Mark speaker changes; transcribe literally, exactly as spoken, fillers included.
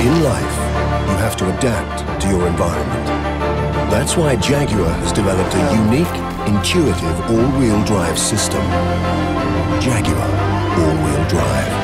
Speaker 1: In life, you have to adapt to your environment. That's why Jaguar has developed a unique, intuitive all-wheel drive system. Jaguar all-wheel drive.